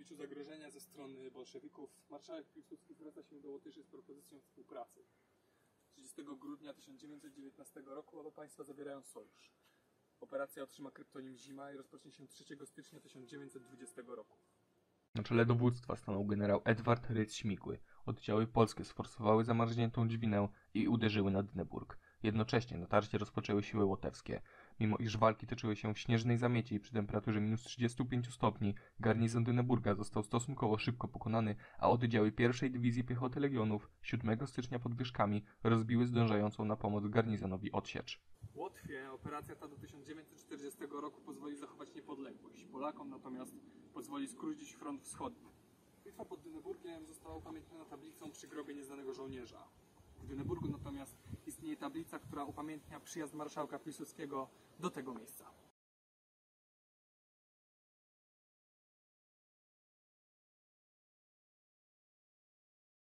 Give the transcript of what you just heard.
obliczu zagrożenia ze strony bolszewików marszałek Piłsudski zwraca się do Łotyszy z propozycją współpracy. 30 grudnia 1919 roku oba państwa zawierają sojusz. Operacja otrzyma kryptonim Zima i rozpocznie się 3 stycznia 1920 roku. Na czele dowództwa stanął generał Edward Rydz-Śmigły. Oddziały polskie sforsowały zamarzniętą Dźwinę i uderzyły na Dyneburg. Jednocześnie natarcie rozpoczęły siły łotewskie. Mimo iż walki toczyły się w śnieżnej zamieci przy temperaturze minus 35 stopni, garnizon Dyneburga został stosunkowo szybko pokonany, a oddziały pierwszej Dywizji Piechoty Legionów 7 stycznia pod Wierzchami rozbiły zdążającą na pomoc garnizonowi odsiecz. Łotwie operacja ta do 1940 roku pozwoli zachować niepodległość. Polakom natomiast pozwoli skrócić front wschodni. Bitwa pod Dyneburgiem została upamiętniona tablicą przy grobie nieznanego żołnierza. W Dyneburgu natomiast istnieje tablica, która upamiętnia przyjazd marszałka Piłsudskiego do tego miejsca.